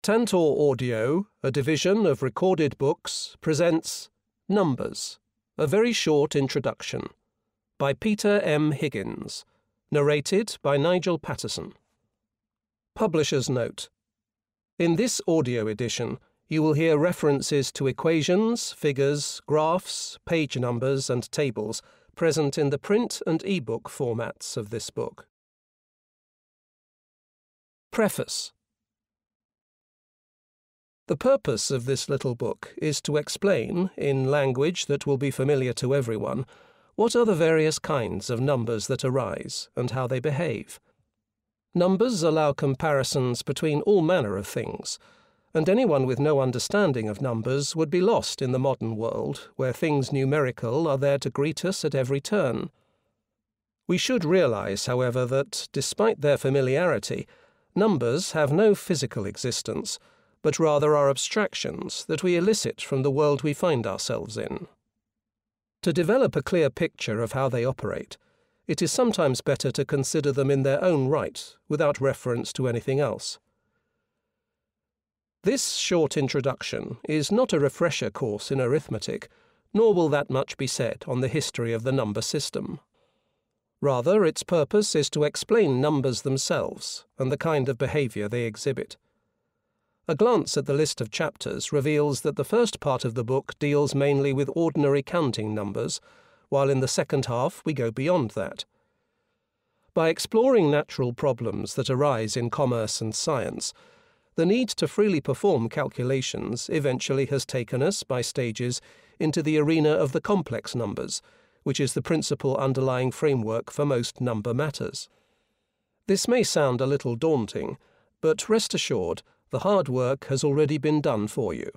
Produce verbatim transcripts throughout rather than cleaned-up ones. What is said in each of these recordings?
Tantor Audio, a division of Recorded Books, presents Numbers, a very short introduction, by Peter M. Higgins, narrated by Nigel Patterson. Publisher's note. In this audio edition, you will hear references to equations, figures, graphs, page numbers, and tables present in the print and ebook formats of this book. Preface. The purpose of this little book is to explain, in language that will be familiar to everyone, what are the various kinds of numbers that arise and how they behave. Numbers allow comparisons between all manner of things, and anyone with no understanding of numbers would be lost in the modern world, where things numerical are there to greet us at every turn. We should realize, however, that, despite their familiarity, numbers have no physical existence, but rather are abstractions that we elicit from the world we find ourselves in. To develop a clear picture of how they operate, it is sometimes better to consider them in their own right, without reference to anything else. This short introduction is not a refresher course in arithmetic, nor will that much be said on the history of the number system. Rather, its purpose is to explain numbers themselves and the kind of behavior they exhibit. A glance at the list of chapters reveals that the first part of the book deals mainly with ordinary counting numbers, while in the second half we go beyond that. By exploring natural problems that arise in commerce and science, the need to freely perform calculations eventually has taken us, by stages, into the arena of the complex numbers, which is the principal underlying framework for most number matters. This may sound a little daunting, but rest assured, the hard work has already been done for you.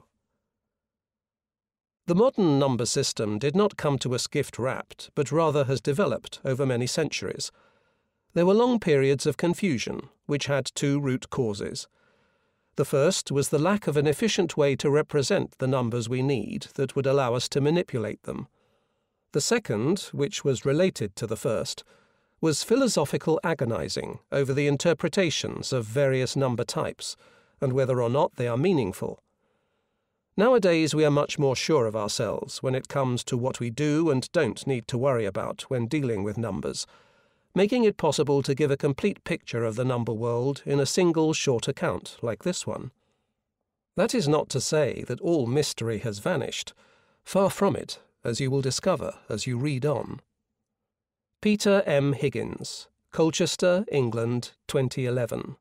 The modern number system did not come to us gift-wrapped, but rather has developed over many centuries. There were long periods of confusion, which had two root causes. The first was the lack of an efficient way to represent the numbers we need that would allow us to manipulate them. The second, which was related to the first, was philosophical agonizing over the interpretations of various number types, and whether or not they are meaningful. Nowadays we are much more sure of ourselves when it comes to what we do and don't need to worry about when dealing with numbers, making it possible to give a complete picture of the number world in a single short account like this one. That is not to say that all mystery has vanished. Far from it, as you will discover as you read on. Peter M. Higgins, Colchester, England, twenty eleven.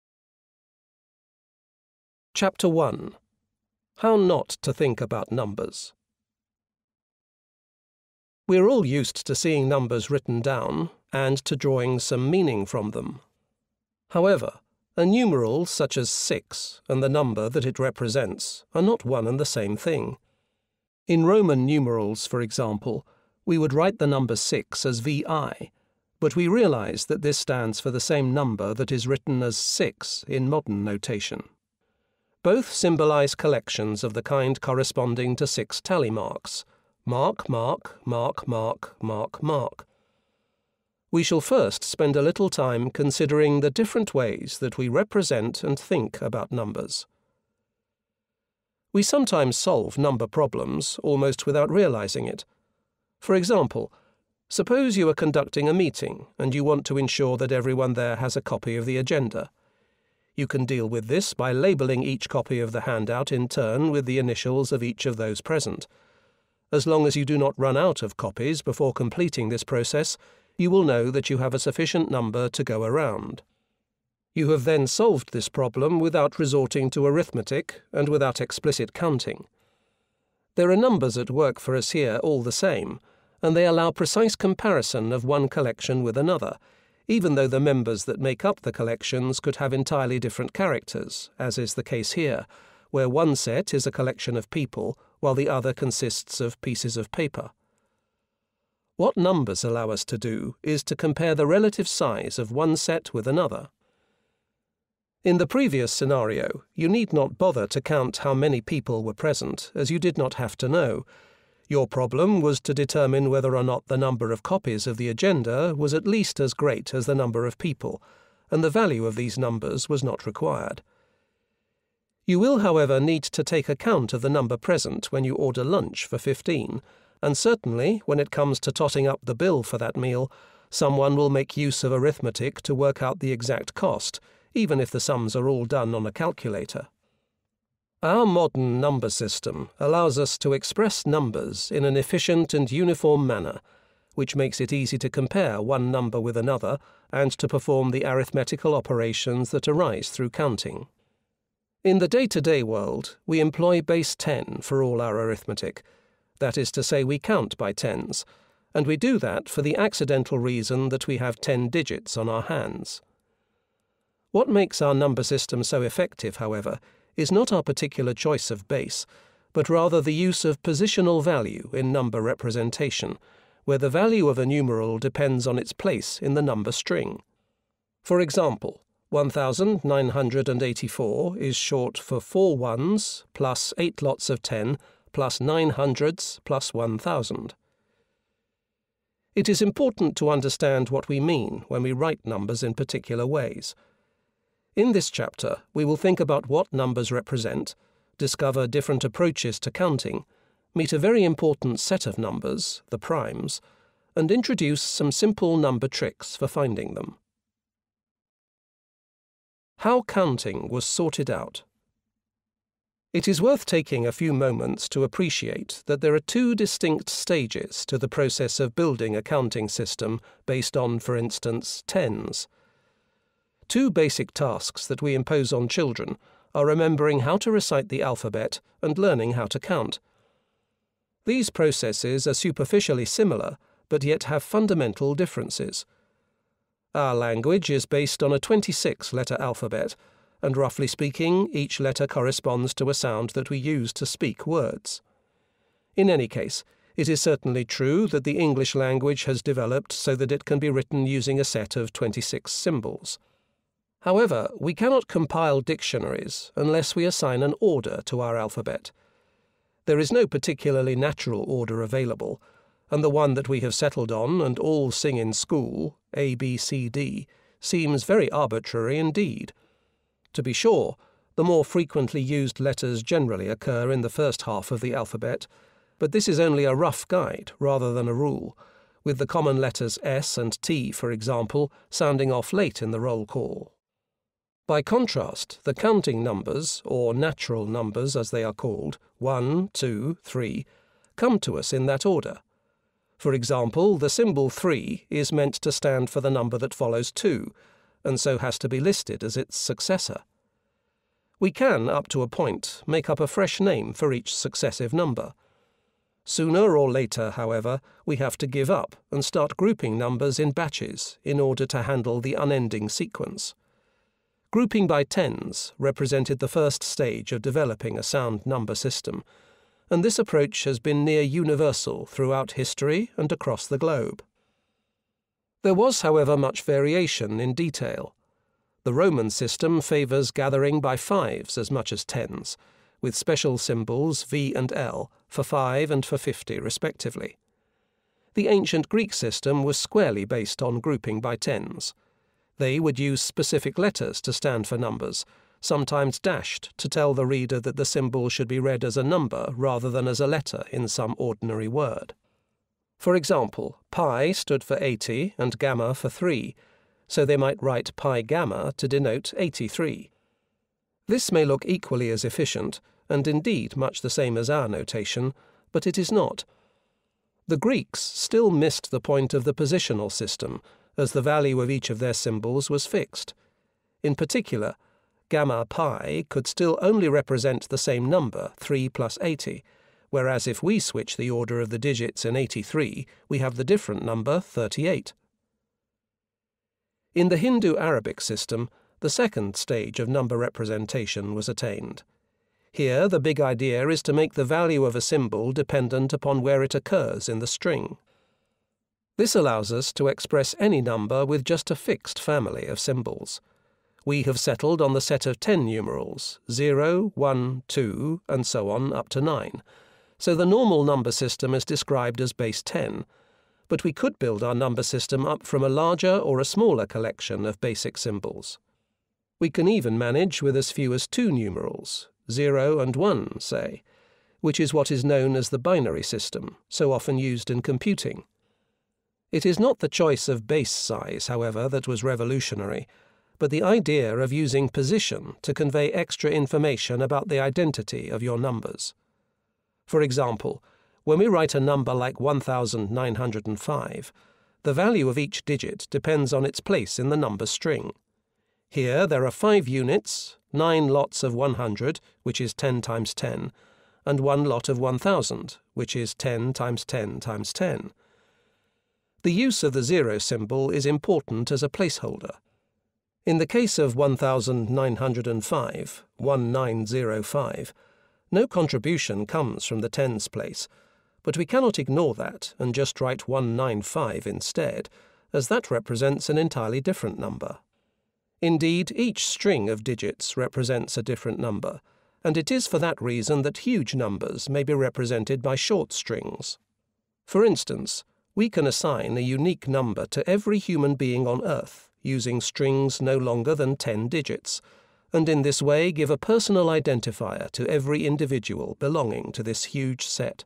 Chapter one. How Not to Think About Numbers. We are all used to seeing numbers written down and to drawing some meaning from them. However, a numeral such as six and the number that it represents are not one and the same thing. In Roman numerals, for example, we would write the number six as V I, but we realize that this stands for the same number that is written as six in modern notation. Both symbolize collections of the kind corresponding to six tally marks: mark, mark, mark, mark, mark, mark. We shall first spend a little time considering the different ways that we represent and think about numbers. We sometimes solve number problems almost without realizing it. For example, suppose you are conducting a meeting and you want to ensure that everyone there has a copy of the agenda. You can deal with this by labeling each copy of the handout in turn with the initials of each of those present. As long as you do not run out of copies before completing this process, you will know that you have a sufficient number to go around. You have then solved this problem without resorting to arithmetic and without explicit counting. There are numbers at work for us here all the same, and they allow precise comparison of one collection with another, even though the members that make up the collections could have entirely different characters, as is the case here, where one set is a collection of people, while the other consists of pieces of paper. What numbers allow us to do is to compare the relative size of one set with another. In the previous scenario, you need not bother to count how many people were present, as you did not have to know. Your problem was to determine whether or not the number of copies of the agenda was at least as great as the number of people, and the value of these numbers was not required. You will, however, need to take account of the number present when you order lunch for fifteen, and certainly, when it comes to totting up the bill for that meal, someone will make use of arithmetic to work out the exact cost, even if the sums are all done on a calculator. Our modern number system allows us to express numbers in an efficient and uniform manner, which makes it easy to compare one number with another and to perform the arithmetical operations that arise through counting. In the day-to-day world, we employ base ten for all our arithmetic. That is to say, we count by tens, and we do that for the accidental reason that we have ten digits on our hands. What makes our number system so effective, however, is not our particular choice of base, but rather the use of positional value in number representation, where the value of a numeral depends on its place in the number string. For example, one thousand nine hundred eighty-four is short for four ones plus eight lots of ten plus nine hundreds plus one thousand. It is important to understand what we mean when we write numbers in particular ways. In this chapter, we will think about what numbers represent, discover different approaches to counting, meet a very important set of numbers, the primes, and introduce some simple number tricks for finding them. How counting was sorted out. It is worth taking a few moments to appreciate that there are two distinct stages to the process of building a counting system based on, for instance, tens. Two basic tasks that we impose on children are remembering how to recite the alphabet and learning how to count. These processes are superficially similar, but yet have fundamental differences. Our language is based on a twenty-six letter alphabet, and roughly speaking, each letter corresponds to a sound that we use to speak words. In any case, it is certainly true that the English language has developed so that it can be written using a set of twenty-six symbols. However, we cannot compile dictionaries unless we assign an order to our alphabet. There is no particularly natural order available, and the one that we have settled on and all sing in school, A, B, C, D, seems very arbitrary indeed. To be sure, the more frequently used letters generally occur in the first half of the alphabet, but this is only a rough guide rather than a rule, with the common letters S and T, for example, sounding off late in the roll call. By contrast, the counting numbers, or natural numbers as they are called, one, two, three, come to us in that order. For example, the symbol three is meant to stand for the number that follows two, and so has to be listed as its successor. We can, up to a point, make up a fresh name for each successive number. Sooner or later, however, we have to give up and start grouping numbers in batches in order to handle the unending sequence. Grouping by tens represented the first stage of developing a sound number system, and this approach has been near universal throughout history and across the globe. There was, however, much variation in detail. The Roman system favours gathering by fives as much as tens, with special symbols V and L for five and for fifty respectively. The ancient Greek system was squarely based on grouping by tens. They would use specific letters to stand for numbers, sometimes dashed to tell the reader that the symbol should be read as a number rather than as a letter in some ordinary word. For example, pi stood for eighty and gamma for three, so they might write pi gamma to denote eighty-three. This may look equally as efficient, and indeed much the same as our notation, but it is not. The Greeks still missed the point of the positional system, as the value of each of their symbols was fixed. In particular, gamma pi could still only represent the same number, three plus eighty, whereas if we switch the order of the digits in eighty-three, we have the different number thirty-eight. In the Hindu-Arabic system, the second stage of number representation was attained. Here, the big idea is to make the value of a symbol dependent upon where it occurs in the string. This allows us to express any number with just a fixed family of symbols. We have settled on the set of ten numerals, zero, one, two, and so on up to nine, so the normal number system is described as base ten, but we could build our number system up from a larger or a smaller collection of basic symbols. We can even manage with as few as two numerals, zero and one, say, which is what is known as the binary system, so often used in computing. It is not the choice of base size, however, that was revolutionary, but the idea of using position to convey extra information about the identity of your numbers. For example, when we write a number like one thousand nine hundred five, the value of each digit depends on its place in the number string. Here there are five units, nine lots of one hundred, which is ten times ten, and one lot of one thousand, which is ten times ten times ten. The use of the zero symbol is important as a placeholder. In the case of one thousand nine hundred five, one nine zero five, no contribution comes from the tens place, but we cannot ignore that and just write one ninety-five instead, as that represents an entirely different number. Indeed, each string of digits represents a different number, and it is for that reason that huge numbers may be represented by short strings. For instance, we can assign a unique number to every human being on Earth, using strings no longer than ten digits, and in this way give a personal identifier to every individual belonging to this huge set.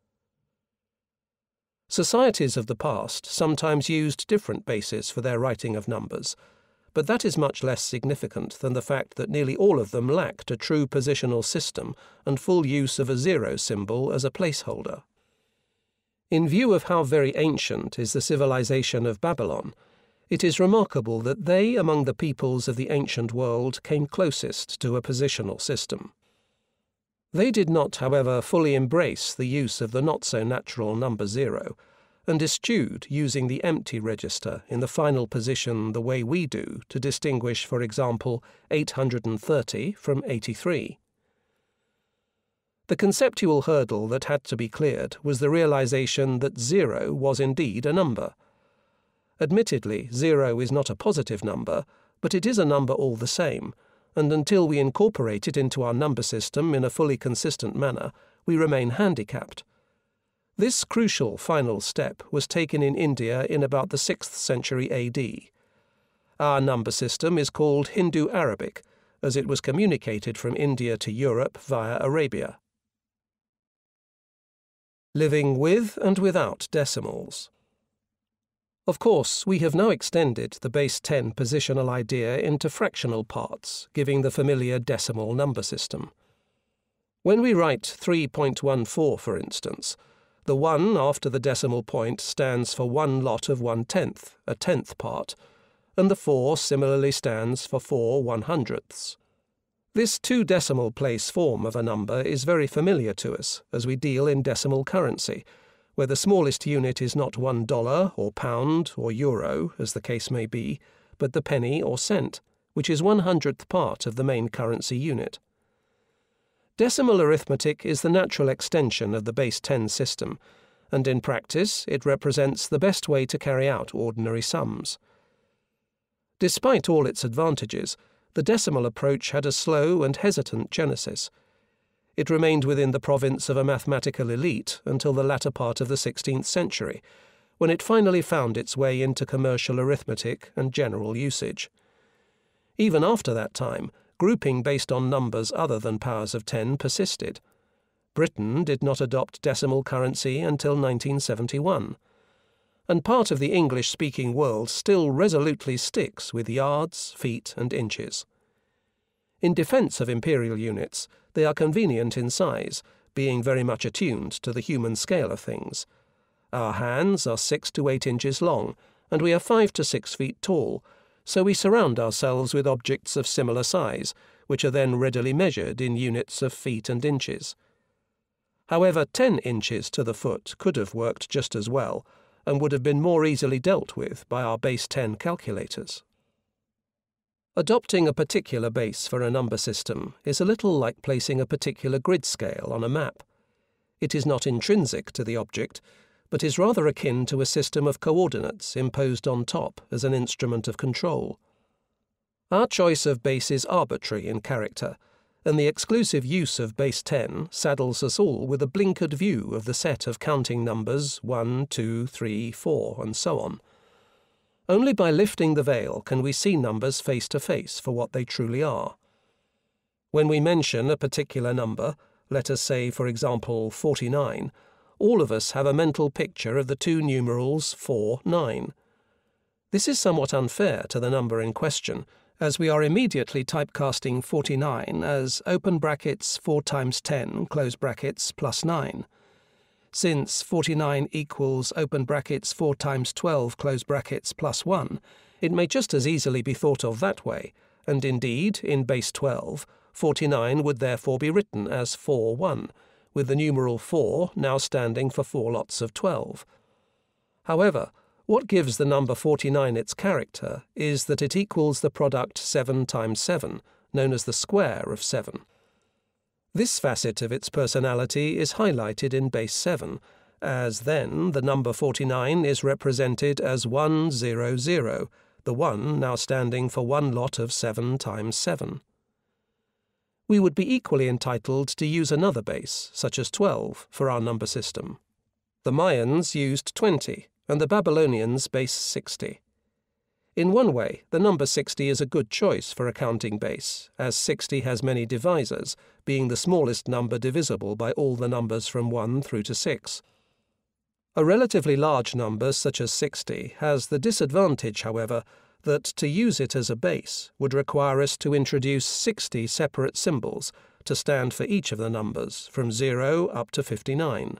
Societies of the past sometimes used different bases for their writing of numbers, but that is much less significant than the fact that nearly all of them lacked a true positional system and full use of a zero symbol as a placeholder. In view of how very ancient is the civilization of Babylon, it is remarkable that they, among the peoples of the ancient world, came closest to a positional system. They did not, however, fully embrace the use of the not-so-natural number zero, and eschewed using the empty register in the final position the way we do to distinguish, for example, eight hundred thirty from eighty-three. The conceptual hurdle that had to be cleared was the realization that zero was indeed a number. Admittedly, zero is not a positive number, but it is a number all the same, and until we incorporate it into our number system in a fully consistent manner, we remain handicapped. This crucial final step was taken in India in about the sixth century A D. Our number system is called Hindu-Arabic, as it was communicated from India to Europe via Arabia. Living with and without decimals. Of course, we have now extended the base ten positional idea into fractional parts, giving the familiar decimal number system. When we write three point one four, for instance, the one after the decimal point stands for one lot of one-tenth, a tenth part, and the four similarly stands for four one-hundredths. This two-decimal place form of a number is very familiar to us as we deal in decimal currency, where the smallest unit is not one dollar or pound or euro, as the case may be, but the penny or cent, which is one hundredth part of the main currency unit. Decimal arithmetic is the natural extension of the base ten system, and in practice it represents the best way to carry out ordinary sums. Despite all its advantages, the decimal approach had a slow and hesitant genesis. It remained within the province of a mathematical elite until the latter part of the sixteenth century, when it finally found its way into commercial arithmetic and general usage. Even after that time, grouping based on numbers other than powers of ten persisted. Britain did not adopt decimal currency until nineteen seventy-one, and part of the English-speaking world still resolutely sticks with yards, feet, and inches. In defense of imperial units, they are convenient in size, being very much attuned to the human scale of things. Our hands are six to eight inches long, and we are five to six feet tall, so we surround ourselves with objects of similar size, which are then readily measured in units of feet and inches. However, ten inches to the foot could have worked just as well, and would have been more easily dealt with by our base ten calculators. Adopting a particular base for a number system is a little like placing a particular grid scale on a map. It is not intrinsic to the object, but is rather akin to a system of coordinates imposed on top as an instrument of control. Our choice of base is arbitrary in character, and the exclusive use of base ten saddles us all with a blinkered view of the set of counting numbers one, two, three, four, and so on. Only by lifting the veil can we see numbers face to face for what they truly are. When we mention a particular number, let us say, for example, forty-nine, all of us have a mental picture of the two numerals four, nine. This is somewhat unfair to the number in question, as we are immediately typecasting forty-nine as open brackets four times ten, close brackets, plus nine. Since forty-nine equals open brackets four times twelve, close brackets, plus one, it may just as easily be thought of that way, and indeed, in base twelve, forty-nine would therefore be written as four, one, with the numeral four now standing for four lots of twelve. However, what gives the number forty-nine its character is that it equals the product seven times seven, known as the square of seven. This facet of its personality is highlighted in base seven, as then the number forty-nine is represented as one, zero, zero, the one now standing for one lot of seven times seven. We would be equally entitled to use another base, such as twelve, for our number system. The Mayans used twenty, and the Babylonians base sixty. In one way, the number sixty is a good choice for a counting base, as sixty has many divisors, being the smallest number divisible by all the numbers from one through to six. A relatively large number such as sixty has the disadvantage, however, that to use it as a base would require us to introduce sixty separate symbols to stand for each of the numbers, from zero up to fifty-nine.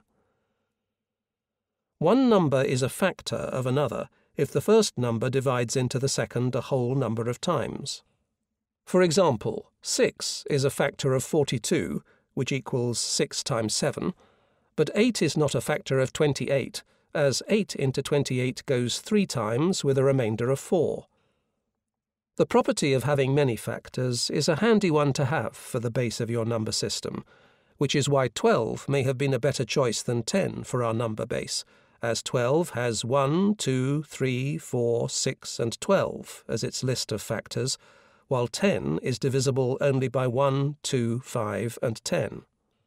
One number is a factor of another if the first number divides into the second a whole number of times. For example, six is a factor of forty-two, which equals six times seven, but eight is not a factor of twenty-eight, as eight into twenty-eight goes three times with a remainder of four. The property of having many factors is a handy one to have for the base of your number system, which is why twelve may have been a better choice than ten for our number base, as twelve has one, two, three, four, six, and twelve as its list of factors, while ten is divisible only by one, two, five, and ten.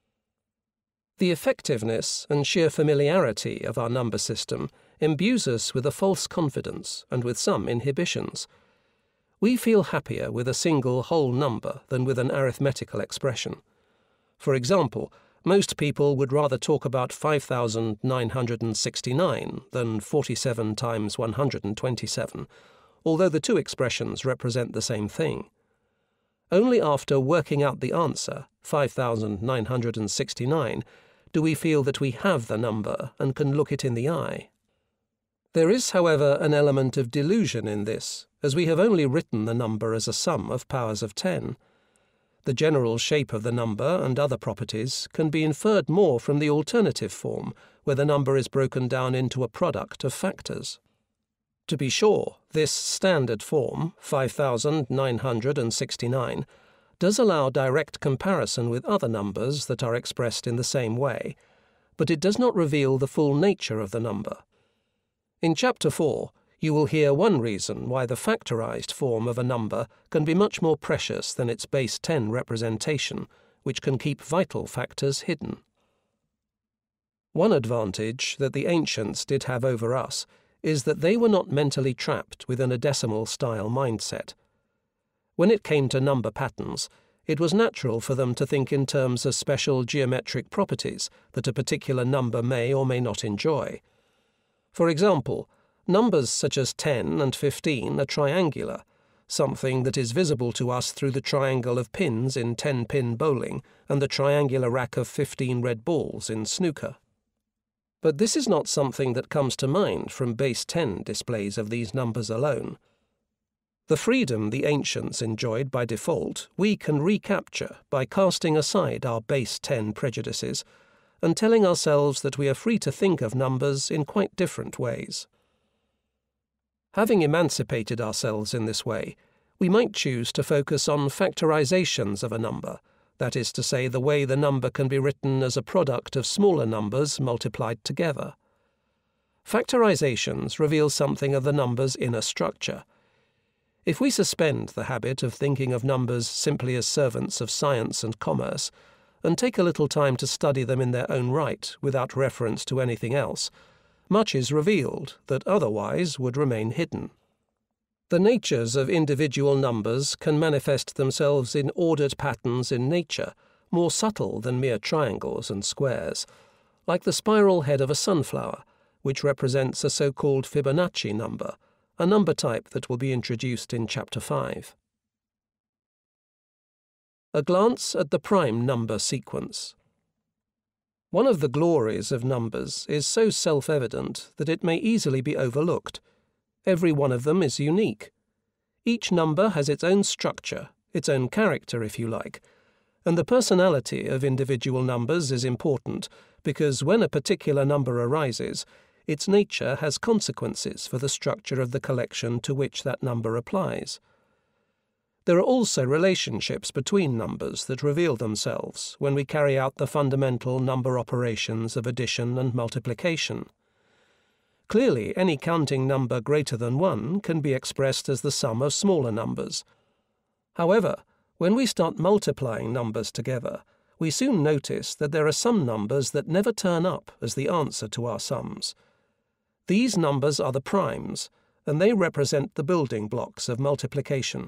The effectiveness and sheer familiarity of our number system imbues us with a false confidence and with some inhibitions. We feel happier with a single whole number than with an arithmetical expression. For example, most people would rather talk about five thousand nine hundred sixty-nine than forty-seven times one hundred twenty-seven, although the two expressions represent the same thing. Only after working out the answer, five thousand nine hundred sixty-nine, do we feel that we have the number and can look it in the eye. There is, however, an element of delusion in this, as we have only written the number as a sum of powers of ten. The general shape of the number and other properties can be inferred more from the alternative form, where the number is broken down into a product of factors. To be sure, this standard form, five thousand nine hundred sixty-nine, does allow direct comparison with other numbers that are expressed in the same way, but it does not reveal the full nature of the number. In Chapter four, you will hear one reason why the factorized form of a number can be much more precious than its base ten representation, which can keep vital factors hidden. One advantage that the ancients did have over us is that they were not mentally trapped within a decimal-style mindset. When it came to number patterns, it was natural for them to think in terms of special geometric properties that a particular number may or may not enjoy. For example, numbers such as ten and fifteen are triangular, something that is visible to us through the triangle of pins in ten-pin bowling and the triangular rack of fifteen red balls in snooker. But this is not something that comes to mind from base ten displays of these numbers alone. The freedom the ancients enjoyed by default we can recapture by casting aside our base ten prejudices and telling ourselves that we are free to think of numbers in quite different ways. Having emancipated ourselves in this way, we might choose to focus on factorizations of a number, that is to say, the way the number can be written as a product of smaller numbers multiplied together. Factorizations reveal something of the number's inner structure. If we suspend the habit of thinking of numbers simply as servants of science and commerce, and take a little time to study them in their own right without reference to anything else, much is revealed that otherwise would remain hidden. The natures of individual numbers can manifest themselves in ordered patterns in nature, more subtle than mere triangles and squares, like the spiral head of a sunflower, which represents a so-called Fibonacci number, a number type that will be introduced in Chapter five. A glance at the prime number sequence. One of the glories of numbers is so self-evident that it may easily be overlooked. Every one of them is unique. Each number has its own structure, its own character, if you like, and the personality of individual numbers is important because when a particular number arises, its nature has consequences for the structure of the collection to which that number applies. There are also relationships between numbers that reveal themselves when we carry out the fundamental number operations of addition and multiplication. Clearly, any counting number greater than one can be expressed as the sum of smaller numbers. However, when we start multiplying numbers together, we soon notice that there are some numbers that never turn up as the answer to our sums. These numbers are the primes, and they represent the building blocks of multiplication.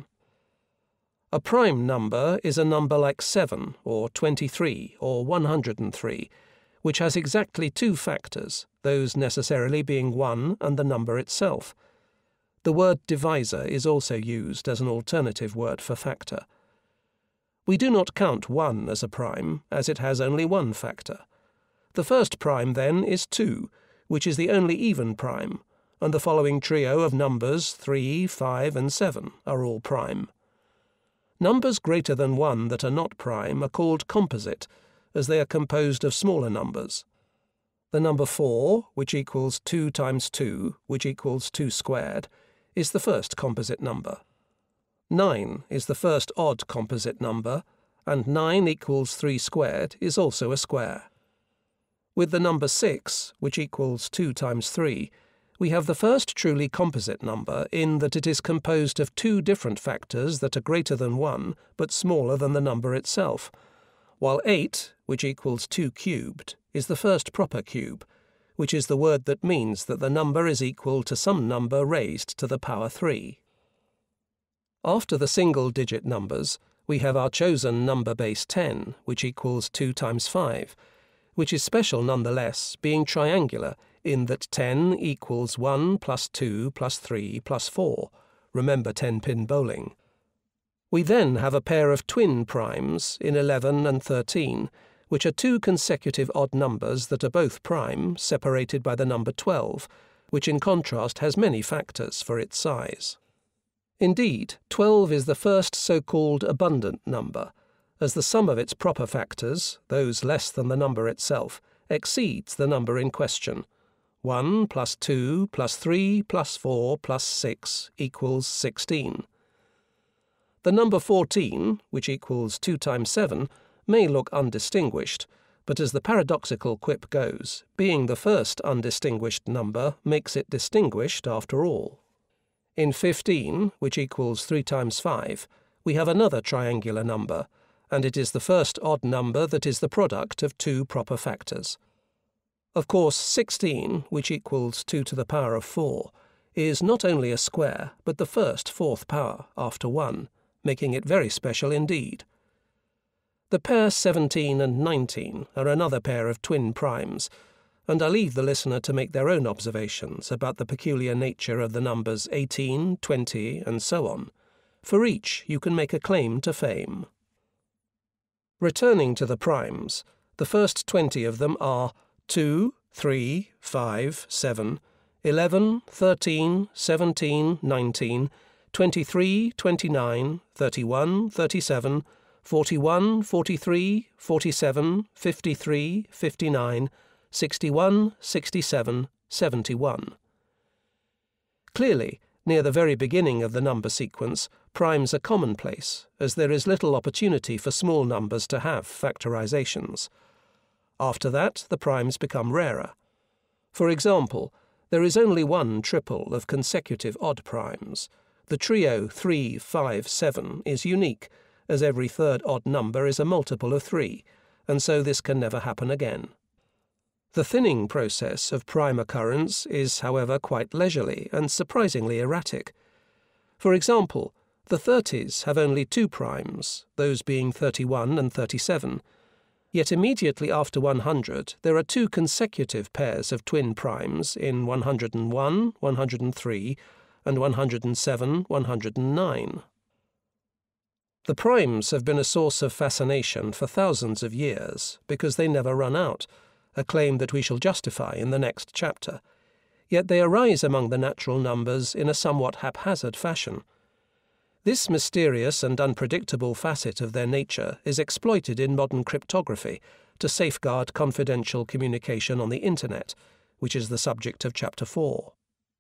A prime number is a number like seven, or twenty-three, or one hundred three, which has exactly two factors, those necessarily being one and the number itself. The word divisor is also used as an alternative word for factor. We do not count one as a prime, as it has only one factor. The first prime, then, is two, which is the only even prime, and the following trio of numbers, three, five, and seven, are all prime. Numbers greater than one that are not prime are called composite, as they are composed of smaller numbers. The number four, which equals two times two, which equals two squared, is the first composite number. nine is the first odd composite number, and nine equals three squared is also a square. With the number six, which equals two times three, we have the first truly composite number in that it is composed of two different factors that are greater than one but smaller than the number itself, while eight, which equals two cubed, is the first proper cube, which is the word that means that the number is equal to some number raised to the power three. After the single-digit numbers, we have our chosen number base ten, which equals two times five, which is special nonetheless, being triangular, in that ten equals one plus two plus three plus four. Remember ten-pin bowling. We then have a pair of twin primes in eleven and thirteen, which are two consecutive odd numbers that are both prime, separated by the number twelve, which in contrast has many factors for its size. Indeed, twelve is the first so-called abundant number, as the sum of its proper factors, those less than the number itself, exceeds the number in question. one plus two plus three plus four plus six equals sixteen. The number fourteen, which equals two times seven, may look undistinguished, but as the paradoxical quip goes, being the first undistinguished number makes it distinguished after all. In fifteen, which equals three times five, we have another triangular number, and it is the first odd number that is the product of two proper factors. Of course, sixteen, which equals two to the power of four, is not only a square, but the first fourth power after one, making it very special indeed. The pair seventeen and nineteen are another pair of twin primes, and I leave the listener to make their own observations about the peculiar nature of the numbers eighteen, twenty, and so on. For each you can make a claim to fame. Returning to the primes, the first twenty of them are two, three, five, seven, eleven, thirteen, seventeen, nineteen, twenty-three, twenty-nine, thirty-one, thirty-seven, forty-one, forty-three, forty-seven, fifty-three, fifty-nine, sixty-one, sixty-seven, seventy-one. Clearly, near the very beginning of the number sequence, primes are commonplace, as there is little opportunity for small numbers to have factorizations. After that, the primes become rarer. For example, there is only one triple of consecutive odd primes. The trio three, five, seven is unique, as every third odd number is a multiple of three, and so this can never happen again. The thinning process of prime occurrence is, however, quite leisurely and surprisingly erratic. For example, the thirties have only two primes, those being thirty-one and thirty-seven, yet immediately after one hundred there are two consecutive pairs of twin primes in one hundred and one, one hundred and three, and one hundred and seven, one hundred and nine. The primes have been a source of fascination for thousands of years because they never run out, a claim that we shall justify in the next chapter. Yet they arise among the natural numbers in a somewhat haphazard fashion. This mysterious and unpredictable facet of their nature is exploited in modern cryptography to safeguard confidential communication on the Internet, which is the subject of Chapter four.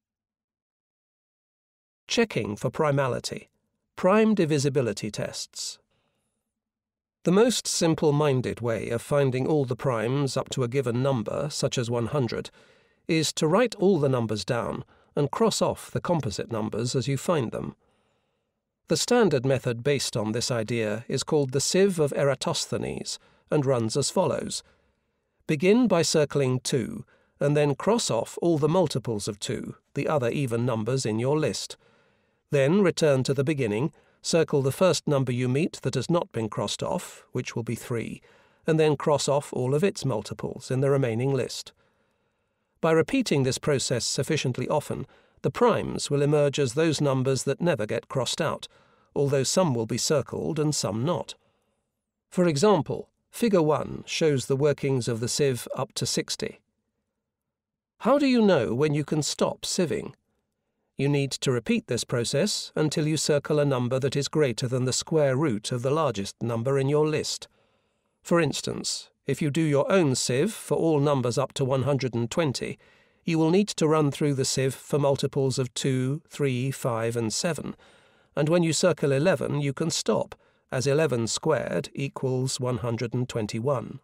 Checking for primality. Prime divisibility tests. The most simple-minded way of finding all the primes up to a given number, such as one hundred, is to write all the numbers down and cross off the composite numbers as you find them. The standard method based on this idea is called the sieve of Eratosthenes and runs as follows. Begin by circling two, and then cross off all the multiples of two, the other even numbers in your list. Then return to the beginning, circle the first number you meet that has not been crossed off, which will be three, and then cross off all of its multiples in the remaining list. By repeating this process sufficiently often, the primes will emerge as those numbers that never get crossed out, although some will be circled and some not. For example, Figure one shows the workings of the sieve up to sixty. How do you know when you can stop sieving? You need to repeat this process until you circle a number that is greater than the square root of the largest number in your list. For instance, if you do your own sieve for all numbers up to one hundred and twenty, you will need to run through the sieve for multiples of two, three, five, and seven, and when you circle eleven you can stop, as eleven squared equals one hundred and twenty-one.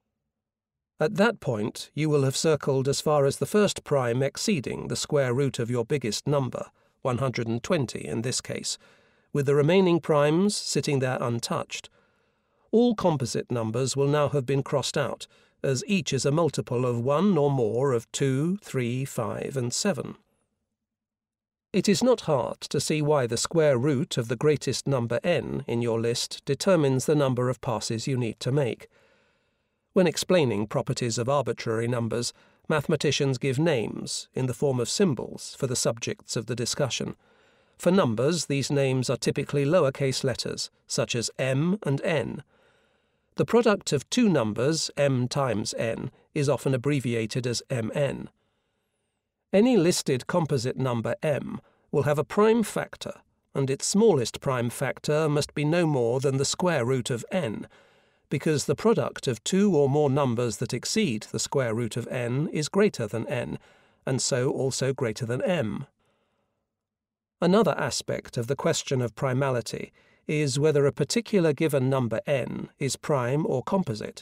At that point, you will have circled as far as the first prime exceeding the square root of your biggest number, one hundred and twenty in this case, with the remaining primes sitting there untouched. All composite numbers will now have been crossed out, as each is a multiple of one or more of two, three, five, and seven. It is not hard to see why the square root of the greatest number n in your list determines the number of passes you need to make. When explaining properties of arbitrary numbers, mathematicians give names, in the form of symbols, for the subjects of the discussion. For numbers, these names are typically lowercase letters, such as m and n. The product of two numbers, m times n, is often abbreviated as mn. Any listed composite number m will have a prime factor, and its smallest prime factor must be no more than the square root of n, because the product of two or more numbers that exceed the square root of n is greater than n, and so also greater than m. Another aspect of the question of primality is whether a particular given number n is prime or composite.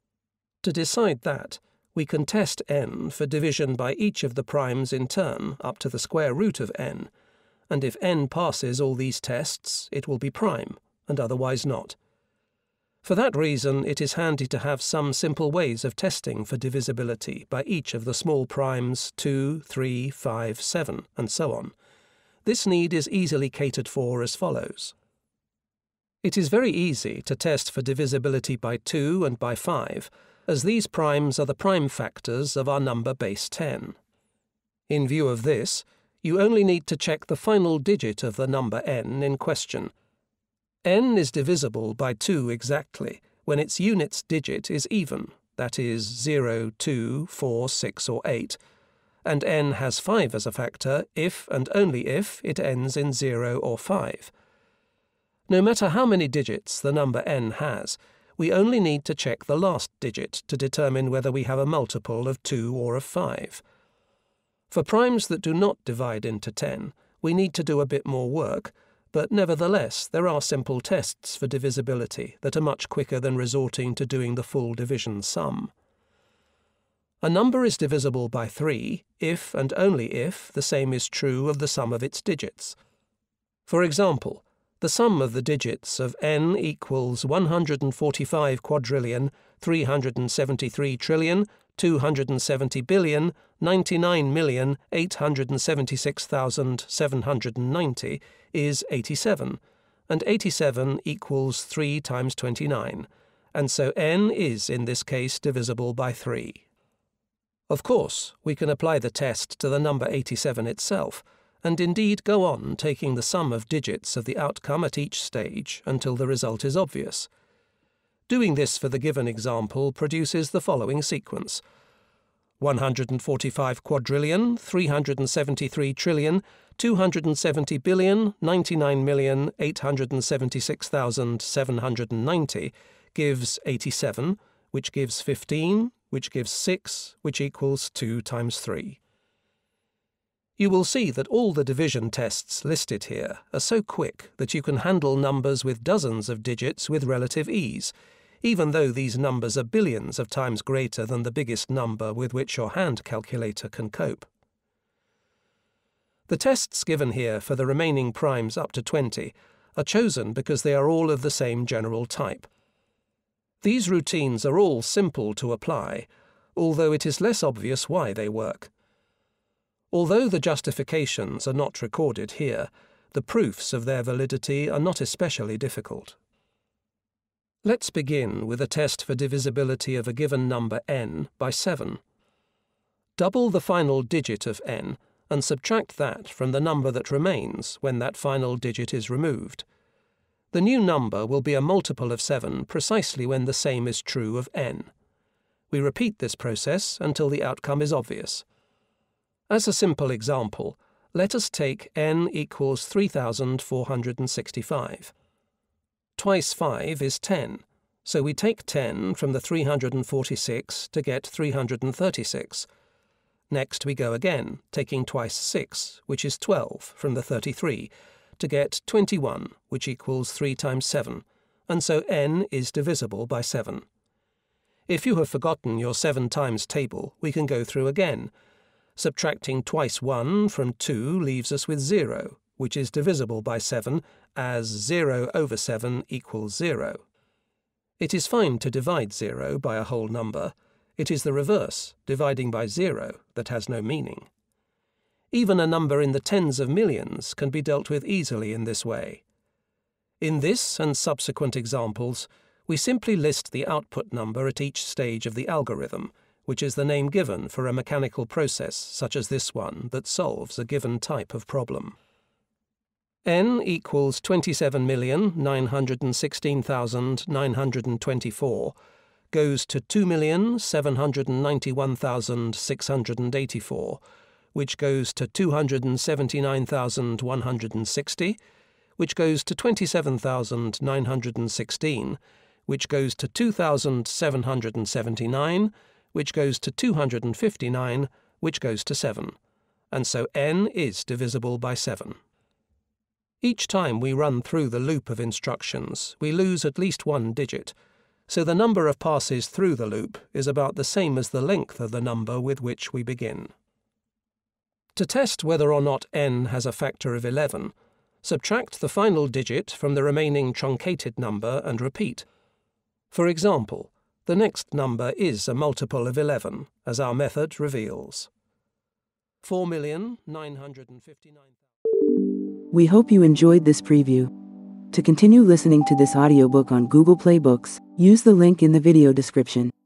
To decide that, we can test n for division by each of the primes in turn up to the square root of n, and if n passes all these tests, it will be prime, and otherwise not. For that reason, it is handy to have some simple ways of testing for divisibility by each of the small primes two, three, five, seven, and so on. This need is easily catered for as follows. It is very easy to test for divisibility by two and by five, as these primes are the prime factors of our number base ten. In view of this, you only need to check the final digit of the number n in question. N is divisible by two exactly when its units digit is even, that is zero, two, four, six, or eight, and n has five as a factor if and only if it ends in zero or five. No matter how many digits the number n has, we only need to check the last digit to determine whether we have a multiple of two or of five. For primes that do not divide into ten, we need to do a bit more work, but nevertheless there are simple tests for divisibility that are much quicker than resorting to doing the full division sum. A number is divisible by three if and only if the same is true of the sum of its digits. For example, the sum of the digits of n equals one hundred forty-five quadrillion, three hundred seventy-three trillion, two hundred seventy billion, ninety-nine million, eight hundred seventy-six thousand, seven hundred ninety is eighty-seven, and eighty-seven equals three times twenty-nine, and so n is in this case divisible by three. Of course, we can apply the test to the number eighty-seven itself, and indeed go on taking the sum of digits of the outcome at each stage until the result is obvious. Doing this for the given example produces the following sequence: one hundred forty-five quadrillion, three hundred seventy-three trillion, two hundred seventy billion, ninety-nine million, eight hundred seventy-six thousand, seven hundred ninety gives eighty-seven, which gives fifteen, which gives six, which equals two times three. You will see that all the division tests listed here are so quick that you can handle numbers with dozens of digits with relative ease, even though these numbers are billions of times greater than the biggest number with which your hand calculator can cope. The tests given here for the remaining primes up to twenty are chosen because they are all of the same general type. These routines are all simple to apply, although it is less obvious why they work. Although the justifications are not recorded here, the proofs of their validity are not especially difficult. Let's begin with a test for divisibility of a given number n by seven. Double the final digit of n and subtract that from the number that remains when that final digit is removed. The new number will be a multiple of seven precisely when the same is true of n. We repeat this process until the outcome is obvious. As a simple example, let us take n equals three thousand four hundred sixty-five. Twice five is ten, so we take ten from the three hundred forty-six to get three hundred thirty-six. Next we go again, taking twice six, which is twelve, from the thirty-three, to get twenty-one, which equals three times seven, and so n is divisible by seven. If you have forgotten your seven times table, we can go through again. Subtracting twice one from two leaves us with zero, which is divisible by seven, as zero over seven equals zero. It is fine to divide zero by a whole number. It is the reverse, dividing by zero, that has no meaning. Even a number in the tens of millions can be dealt with easily in this way. In this and subsequent examples, we simply list the output number at each stage of the algorithm, which is the name given for a mechanical process such as this one that solves a given type of problem. n equals twenty-seven million nine hundred sixteen thousand nine hundred twenty-four goes to two million seven hundred ninety-one thousand six hundred eighty-four, which goes to two hundred seventy-nine thousand one hundred sixty, which goes to twenty-seven thousand nine hundred sixteen, which goes to two thousand seven hundred seventy-nine, which goes to two hundred fifty-nine, which goes to seven, and so n is divisible by seven. Each time we run through the loop of instructions, we lose at least one digit, so the number of passes through the loop is about the same as the length of the number with which we begin. To test whether or not n has a factor of eleven, subtract the final digit from the remaining truncated number and repeat. For example, the next number is a multiple of eleven, as our method reveals. four million nine hundred fifty-nine thousand. We hope you enjoyed this preview. To continue listening to this audiobook on Google Play Books, use the link in the video description.